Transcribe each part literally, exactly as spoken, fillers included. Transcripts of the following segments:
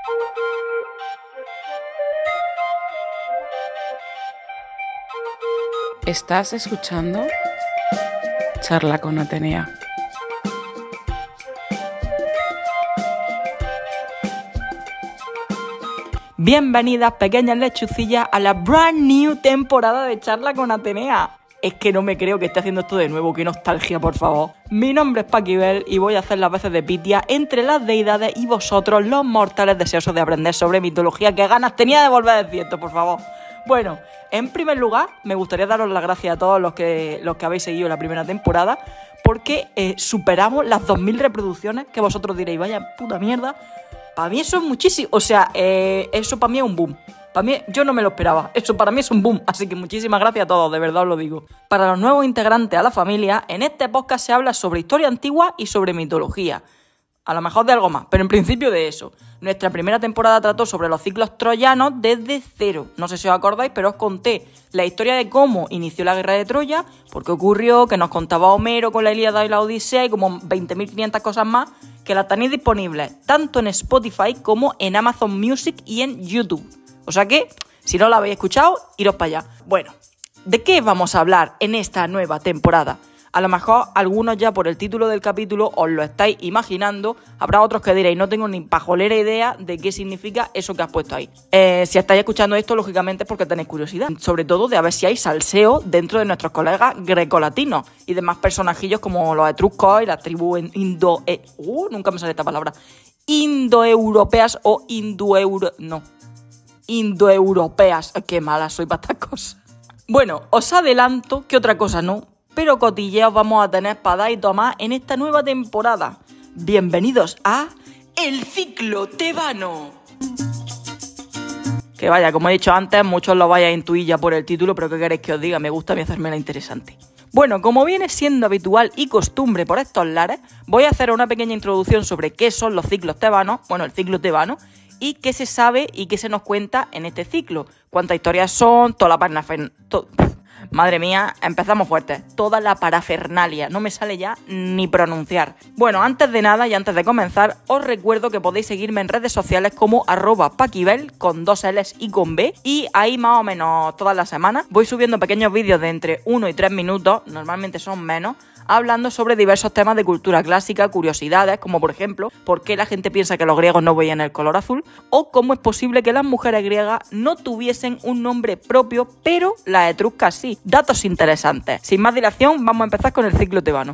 Estás escuchando Charla con Atenea. Bienvenidas, pequeñas lechucillas, a la brand new temporada de Charla con Atenea. Es que no me creo que esté haciendo esto de nuevo, qué nostalgia, por favor. Mi nombre es Paquibel y voy a hacer las veces de Pitia entre las deidades y vosotros, los mortales deseosos de aprender sobre mitología. ¡Qué ganas tenía de volver a decir esto, por favor! Bueno, en primer lugar, me gustaría daros las gracias a todos los que, los que habéis seguido la primera temporada, porque eh, superamos las dos mil reproducciones, que vosotros diréis, vaya puta mierda. Para mí eso es muchísimo, o sea, eh, eso para mí es un boom. Para mí, yo no me lo esperaba, eso para mí es un boom, así que muchísimas gracias a todos, de verdad os lo digo. Para los nuevos integrantes a la familia, en este podcast se habla sobre historia antigua y sobre mitología. A lo mejor de algo más, pero en principio de eso. Nuestra primera temporada trató sobre los ciclos troyanos desde cero. No sé si os acordáis, pero os conté la historia de cómo inició la guerra de Troya, por qué ocurrió, que nos contaba Homero con la Ilíada y la Odisea y como veinte mil quinientas cosas más, que las tenéis disponibles tanto en Spotify como en Amazon Music y en YouTube. O sea que, si no la habéis escuchado, iros para allá. Bueno, ¿de qué vamos a hablar en esta nueva temporada? A lo mejor algunos ya por el título del capítulo os lo estáis imaginando. Habrá otros que diréis, no tengo ni pajolera idea de qué significa eso que has puesto ahí. Eh, si estáis escuchando esto, lógicamente es porque tenéis curiosidad. Sobre todo de a ver si hay salseo dentro de nuestros colegas grecolatinos y demás personajillos como los etruscos y las tribus indo... Eh, uh, nunca me sale esta palabra. Indoeuropeas o indoeuro... No. Indoeuropeas. Qué mala soy para estas cosas. Bueno, os adelanto que otra cosa no, pero cotilleos vamos a tener para dar y tomar en esta nueva temporada. Bienvenidos a El Ciclo Tebano. Que vaya, como he dicho antes, muchos lo vais a intuir ya por el título, pero ¿qué queréis que os diga? Me gusta a mí hacérmela interesante. Bueno, como viene siendo habitual y costumbre por estos lares, voy a hacer una pequeña introducción sobre qué son los ciclos tebanos, bueno, el ciclo tebano, y qué se sabe y qué se nos cuenta en este ciclo. Cuántas historias son, toda la parafernalia... To... Madre mía, empezamos fuertes. Toda la parafernalia. No me sale ya ni pronunciar. Bueno, antes de nada y antes de comenzar, os recuerdo que podéis seguirme en redes sociales como arroba paquibel, con dos L's y con B. Y ahí más o menos todas las semanas voy subiendo pequeños vídeos de entre uno y tres minutos, normalmente son menos, hablando sobre diversos temas de cultura clásica, curiosidades, como por ejemplo, por qué la gente piensa que los griegos no veían el color azul, o cómo es posible que las mujeres griegas no tuviesen un nombre propio, pero las etruscas sí. Datos interesantes. Sin más dilación, vamos a empezar con el ciclo tebano.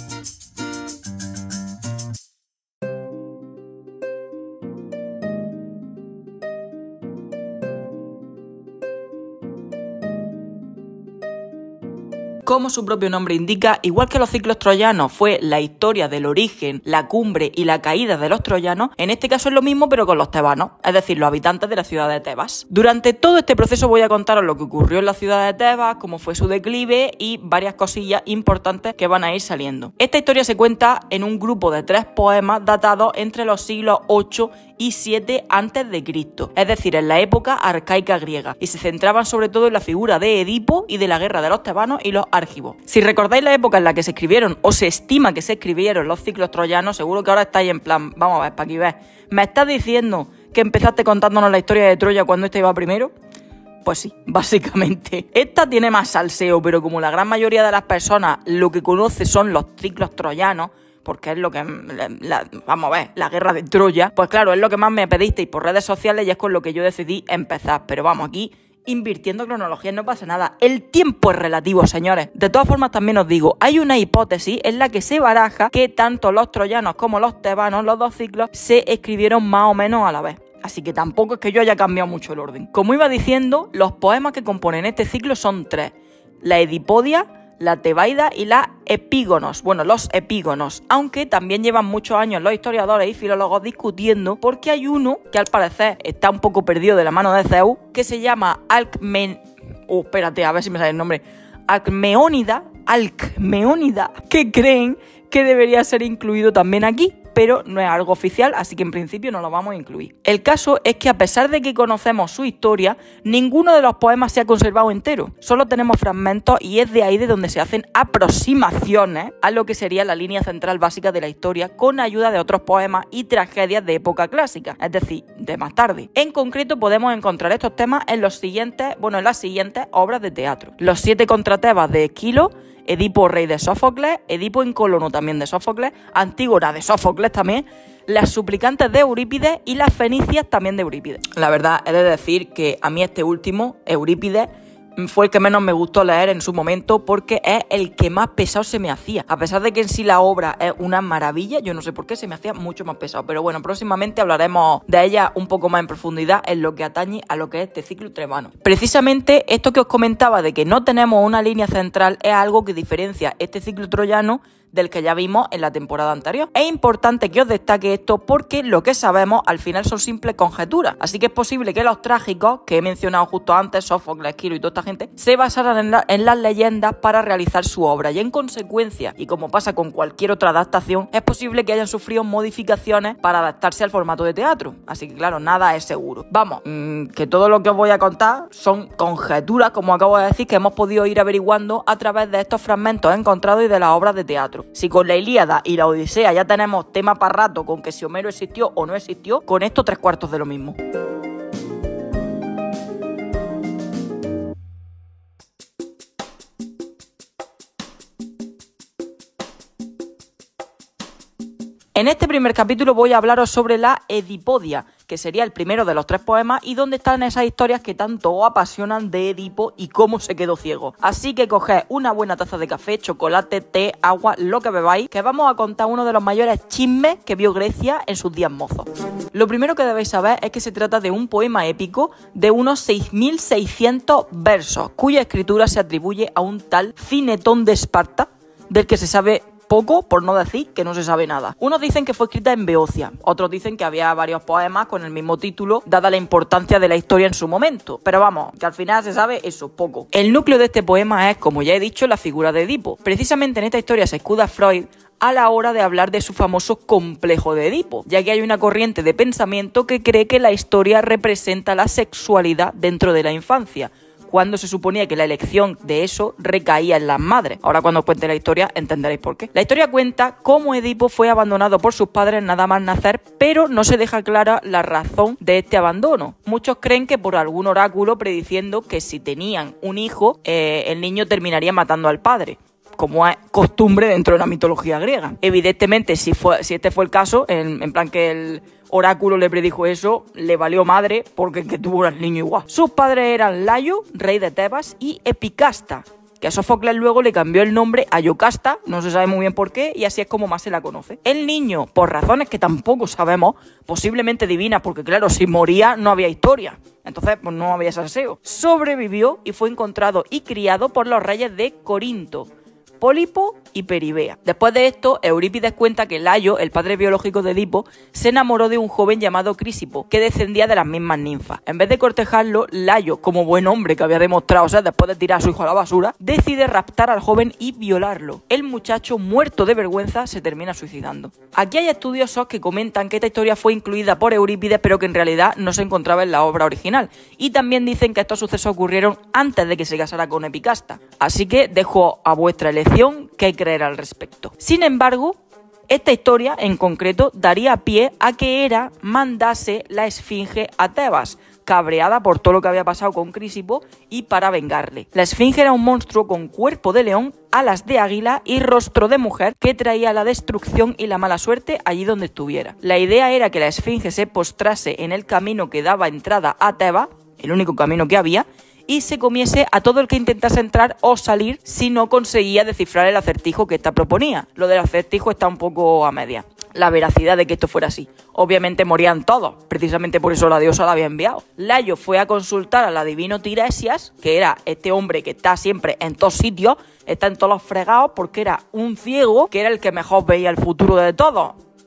Como su propio nombre indica, igual que los ciclos troyanos fue la historia del origen, la cumbre y la caída de los troyanos, en este caso es lo mismo pero con los tebanos, es decir, los habitantes de la ciudad de Tebas. Durante todo este proceso voy a contaros lo que ocurrió en la ciudad de Tebas, cómo fue su declive y varias cosillas importantes que van a ir saliendo. Esta historia se cuenta en un grupo de tres poemas datados entre los siglos ocho y siete antes de Cristo, es decir, en la época arcaica griega, y se centraban sobre todo en la figura de Edipo y de la guerra de los tebanos y los argivos. Si recordáis la época en la que se escribieron, o se estima que se escribieron los ciclos troyanos, seguro que ahora estáis en plan, vamos a ver, para aquí ves, ¿me estás diciendo que empezaste contándonos la historia de Troya cuando esta iba primero? Pues sí, básicamente. Esta tiene más salseo, pero como la gran mayoría de las personas lo que conoce son los ciclos troyanos, porque es lo que, la, la, vamos a ver, la guerra de Troya, pues claro, es lo que más me pedisteis por redes sociales y es con lo que yo decidí empezar. Pero vamos, aquí, invirtiendo cronología no pasa nada. El tiempo es relativo, señores. De todas formas, también os digo, hay una hipótesis en la que se baraja que tanto los troyanos como los tebanos, los dos ciclos, se escribieron más o menos a la vez. Así que tampoco es que yo haya cambiado mucho el orden. Como iba diciendo, los poemas que componen este ciclo son tres. La Edipodia, la Tebaida y la Epígonos, bueno, los Epígonos, aunque también llevan muchos años los historiadores y filólogos discutiendo porque hay uno que al parecer está un poco perdido de la mano de Zeus, que se llama Alcmen... Oh, espérate, a ver si me sale el nombre. Alcmeónida, Alcmeónida, que creen que debería ser incluido también aquí. pero no es algo oficial, así que en principio no lo vamos a incluir. El caso es que a pesar de que conocemos su historia, ninguno de los poemas se ha conservado entero. Solo tenemos fragmentos y es de ahí de donde se hacen aproximaciones a lo que sería la línea central básica de la historia con ayuda de otros poemas y tragedias de época clásica, es decir, de más tarde. En concreto podemos encontrar estos temas en los siguientes, bueno, en las siguientes obras de teatro. Los siete contra Tebas de Esquilo, Edipo rey de Sófocles, Edipo en Colono también de Sófocles, Antígona de Sófocles también, Las suplicantes de Eurípides y Las fenicias también de Eurípides. La verdad es de decir que a mí este último, Eurípides, fue el que menos me gustó leer en su momento porque es el que más pesado se me hacía. A pesar de que en sí la obra es una maravilla, yo no sé por qué se me hacía mucho más pesado. Pero bueno, próximamente hablaremos de ella un poco más en profundidad en lo que atañe a lo que es este ciclo tebano. Precisamente esto que os comentaba de que no tenemos una línea central es algo que diferencia este ciclo troyano del que ya vimos en la temporada anterior. Es importante que os destaque esto porque lo que sabemos al final son simples conjeturas, así que es posible que los trágicos que he mencionado justo antes, Sófocles, Esquilo y toda esta gente, se basaran en, la, en las leyendas para realizar su obra y en consecuencia, y como pasa con cualquier otra adaptación, es posible que hayan sufrido modificaciones para adaptarse al formato de teatro, así que claro, nada es seguro. Vamos, mmm, que todo lo que os voy a contar son conjeturas, como acabo de decir, que hemos podido ir averiguando a través de estos fragmentos encontrados y de las obras de teatro. Si con la Ilíada y la Odisea ya tenemos tema para rato con que si Homero existió o no existió, con esto tres cuartos de lo mismo. En este primer capítulo voy a hablaros sobre la Edipodia, que sería el primero de los tres poemas y donde están esas historias que tanto os apasionan de Edipo y cómo se quedó ciego. Así que coged una buena taza de café, chocolate, té, agua, lo que bebáis, que vamos a contar uno de los mayores chismes que vio Grecia en sus días mozos. Lo primero que debéis saber es que se trata de un poema épico de unos seis mil seiscientos versos, cuya escritura se atribuye a un tal Cinetón de Esparta, del que se sabe poco, por no decir que no se sabe nada. Unos dicen que fue escrita en Beocia, otros dicen que había varios poemas con el mismo título, dada la importancia de la historia en su momento. Pero vamos, que al final se sabe eso, poco. El núcleo de este poema es, como ya he dicho, la figura de Edipo. Precisamente en esta historia se escuda Freud a la hora de hablar de su famoso complejo de Edipo, ya que hay una corriente de pensamiento que cree que la historia representa la sexualidad dentro de la infancia, cuando se suponía que la elección de eso recaía en las madres. Ahora cuando os cuente la historia entenderéis por qué. La historia cuenta cómo Edipo fue abandonado por sus padres nada más nacer, pero no se deja clara la razón de este abandono. Muchos creen que por algún oráculo prediciendo que si tenían un hijo, eh, el niño terminaría matando al padre, como es costumbre dentro de la mitología griega. Evidentemente, si, fue, si este fue el caso, en, en plan que el oráculo le predijo eso, le valió madre porque el que tuvo era el niño igual. Sus padres eran Layo, rey de Tebas, y Epicasta, que a Sófocles luego le cambió el nombre a Yocasta, no se sabe muy bien por qué, y así es como más se la conoce. El niño, por razones que tampoco sabemos, posiblemente divinas, porque claro, si moría no había historia, entonces pues no había salseo, sobrevivió y fue encontrado y criado por los reyes de Corinto, Pólipo y Peribea. Después de esto, Eurípides cuenta que Layo, el padre biológico de Edipo, se enamoró de un joven llamado Crisipo, que descendía de las mismas ninfas. En vez de cortejarlo, Layo, como buen hombre que había demostrado, o sea, después de tirar a su hijo a la basura, decide raptar al joven y violarlo. El muchacho, muerto de vergüenza, se termina suicidando. Aquí hay estudiosos que comentan que esta historia fue incluida por Eurípides, pero que en realidad no se encontraba en la obra original. Y también dicen que estos sucesos ocurrieron antes de que se casara con Epicasta. Así que dejo a vuestra elección qué creer al respecto. Sin embargo, esta historia en concreto daría pie a que Hera mandase la esfinge a Tebas, cabreada por todo lo que había pasado con Crisipo y para vengarle. La esfinge era un monstruo con cuerpo de león, alas de águila y rostro de mujer que traía la destrucción y la mala suerte allí donde estuviera. La idea era que la esfinge se postrase en el camino que daba entrada a Tebas, el único camino que había, y se comiese a todo el que intentase entrar o salir si no conseguía descifrar el acertijo que ésta proponía. Lo del acertijo está un poco a media. La veracidad de que esto fuera así. Obviamente morían todos, precisamente por eso la diosa la había enviado. Layo fue a consultar al adivino Tiresias, que era este hombre que está siempre en todos sitios, está en todos los fregados, porque era un ciego, que era el que mejor veía el futuro de todos.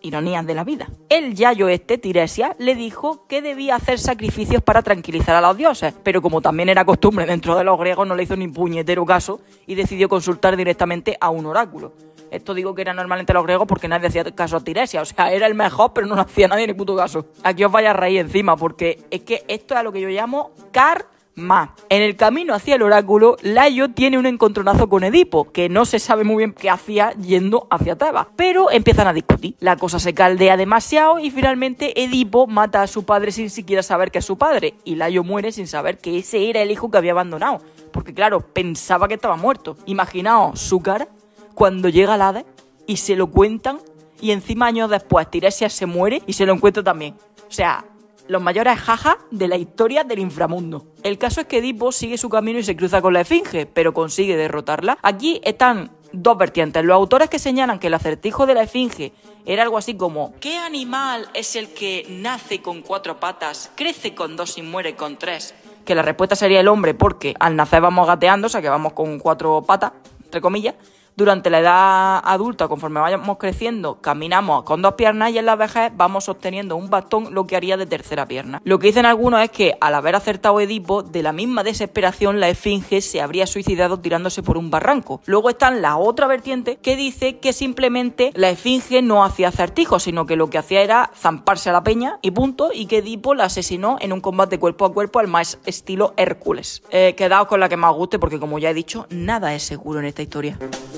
ironías de la vida. El yayo este, Tiresias, le dijo que debía hacer sacrificios para tranquilizar a los dioses, pero como también era costumbre dentro de los griegos, no le hizo ni puñetero caso y decidió consultar directamente a un oráculo. Esto digo que era normal entre los griegos porque nadie hacía caso a Tiresias, o sea, era el mejor, pero no le hacía nadie ni puto caso. Aquí os vaya a reír encima, porque es que esto es lo que yo llamo karma. En el camino hacia el oráculo, Layo tiene un encontronazo con Edipo, que no se sabe muy bien qué hacía yendo hacia Tebas, pero empiezan a discutir. La cosa se caldea demasiado y finalmente Edipo mata a su padre sin siquiera saber que es su padre, y Layo muere sin saber que ese era el hijo que había abandonado, porque claro, pensaba que estaba muerto. Imaginaos su cara cuando llega el Hades y se lo cuentan, y encima años después Tiresias se muere y se lo encuentra también. O sea, los mayores jajas de la historia del inframundo. El caso es que Edipo sigue su camino y se cruza con la Esfinge, pero consigue derrotarla. Aquí están dos vertientes. Los autores que señalan que el acertijo de la Esfinge era algo así como: ¿qué animal es el que nace con cuatro patas, crece con dos y muere con tres? Que la respuesta sería el hombre, porque al nacer vamos gateando, o sea que vamos con cuatro patas, entre comillas. Durante la edad adulta, conforme vayamos creciendo, caminamos con dos piernas y en la vejez vamos sosteniendo un bastón, lo que haría de tercera pierna. Lo que dicen algunos es que al haber acertado Edipo, de la misma desesperación la Esfinge se habría suicidado tirándose por un barranco. Luego está la otra vertiente que dice que simplemente la Esfinge no hacía acertijos, sino que lo que hacía era zamparse a la peña y punto, y que Edipo la asesinó en un combate cuerpo a cuerpo al más estilo Hércules. Eh, quedaos con la que más os guste porque, como ya he dicho, nada es seguro en esta historia.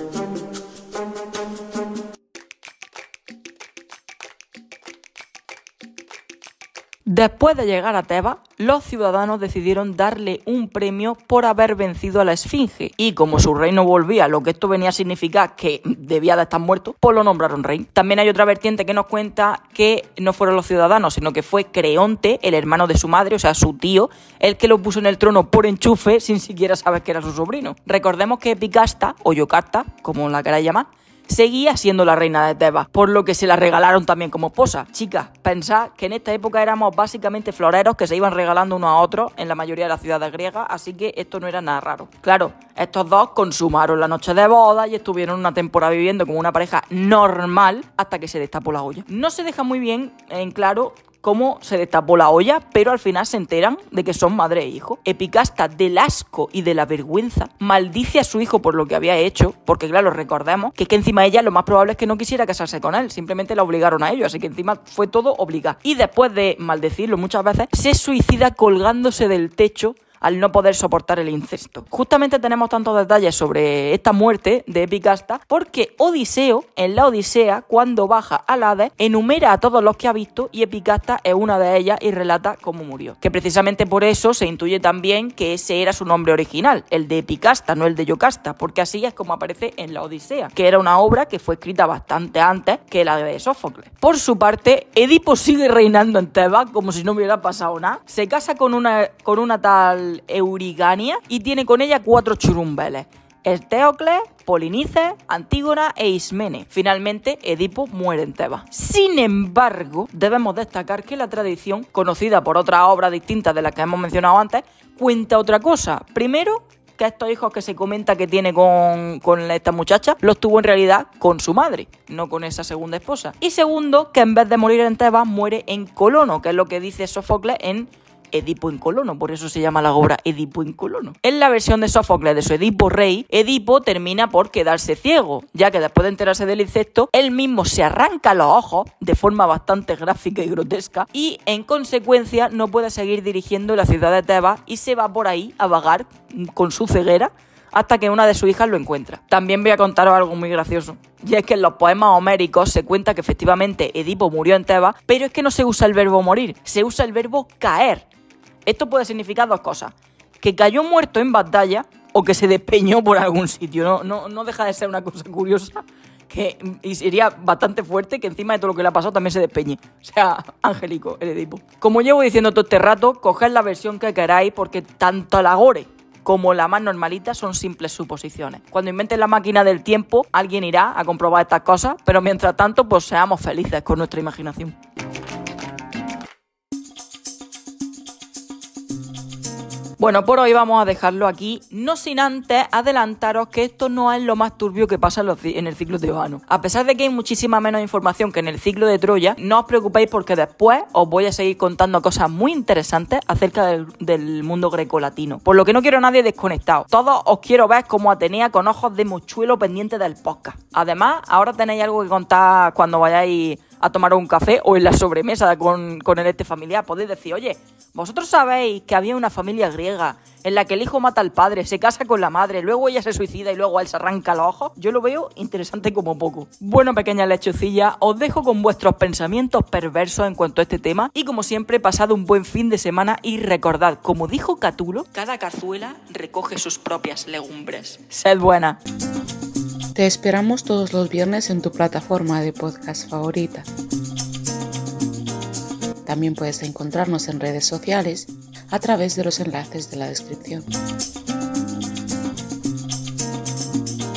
Después de llegar a Tebas, los ciudadanos decidieron darle un premio por haber vencido a la Esfinge, y como su reino volvía a lo que esto venía a significar que debía de estar muerto, pues lo nombraron rey. También hay otra vertiente que nos cuenta que no fueron los ciudadanos, sino que fue Creonte, el hermano de su madre, o sea, su tío, el que lo puso en el trono por enchufe sin siquiera saber que era su sobrino. Recordemos que Epicasta, o Yocasta, como la queráis llamar, seguía siendo la reina de Tebas, por lo que se la regalaron también como esposa. Chicas, pensad que en esta época éramos básicamente floreros que se iban regalando unos a otros en la mayoría de las ciudades griegas, así que esto no era nada raro. Claro, estos dos consumaron la noche de boda y estuvieron una temporada viviendo como una pareja normal hasta que se destapó la olla. No se deja muy bien en claro cómo se destapó la olla, pero al final se enteran de que son madre e hijo. Epicasta, del asco y de la vergüenza, maldice a su hijo por lo que había hecho, porque claro, recordemos que es que encima ella lo más probable es que no quisiera casarse con él, simplemente la obligaron a ello, así que encima fue todo obligado. Y después de maldecirlo muchas veces, se suicida colgándose del techo al no poder soportar el incesto. Justamente tenemos tantos detalles sobre esta muerte de Epicasta porque Odiseo, en la Odisea, cuando baja al Hades, enumera a todos los que ha visto y Epicasta es una de ellas y relata cómo murió. Que precisamente por eso se intuye también que ese era su nombre original, el de Epicasta, no el de Yocasta, porque así es como aparece en la Odisea, que era una obra que fue escrita bastante antes que la de Sófocles. Por su parte, Edipo sigue reinando en Tebas como si no hubiera pasado nada. Se casa con una, con una tal Eurigania y tiene con ella cuatro churumbeles: Eteocles, Polinices, Antígona e Ismene. Finalmente, Edipo muere en Tebas. Sin embargo, debemos destacar que la tradición, conocida por otras obras distintas de las que hemos mencionado antes, cuenta otra cosa. Primero, que estos hijos que se comenta que tiene con, con esta muchacha, los tuvo en realidad con su madre, no con esa segunda esposa. Y segundo, que en vez de morir en Tebas, muere en Colono, que es lo que dice Sófocles en Edipo en Colono, por eso se llama la obra Edipo en Colono. En la versión de Sófocles de su Edipo rey, Edipo termina por quedarse ciego, ya que después de enterarse del incesto, él mismo se arranca los ojos de forma bastante gráfica y grotesca y, en consecuencia, no puede seguir dirigiendo la ciudad de Tebas y se va por ahí a vagar con su ceguera hasta que una de sus hijas lo encuentra. También voy a contaros algo muy gracioso, y es que en los poemas homéricos se cuenta que efectivamente Edipo murió en Tebas, pero es que no se usa el verbo morir, se usa el verbo caer. Esto puede significar dos cosas: que cayó muerto en batalla o que se despeñó por algún sitio. No, no, no deja de ser una cosa curiosa, que, y sería bastante fuerte que encima de todo lo que le ha pasado también se despeñe. O sea, angélico el Edipo. Como llevo diciendo todo este rato, coged la versión que queráis porque tanto la gore como la más normalita son simples suposiciones. Cuando inventen la máquina del tiempo, alguien irá a comprobar estas cosas, pero mientras tanto, pues seamos felices con nuestra imaginación. Bueno, por hoy vamos a dejarlo aquí, no sin antes adelantaros que esto no es lo más turbio que pasa en, los, en el ciclo tebano. A pesar de que hay muchísima menos información que en el ciclo de Troya, no os preocupéis porque después os voy a seguir contando cosas muy interesantes acerca del, del mundo grecolatino. Por lo que no quiero a nadie desconectado. Todos os quiero ver como Atenea con ojos de mochuelo pendiente del podcast. Además, ahora tenéis algo que contar cuando vayáis a tomar un café o en la sobremesa con, con el este familiar. Podéis decir, oye, vosotros sabéis que había una familia griega en la que el hijo mata al padre, se casa con la madre, luego ella se suicida y luego él se arranca los ojos. Yo lo veo interesante como poco. Bueno, pequeñas lechucillas, os dejo con vuestros pensamientos perversos en cuanto a este tema y como siempre, pasad un buen fin de semana y recordad, como dijo Catulo, cada cazuela recoge sus propias legumbres. Sed buenas. Te esperamos todos los viernes en tu plataforma de podcast favorita. También puedes encontrarnos en redes sociales a través de los enlaces de la descripción.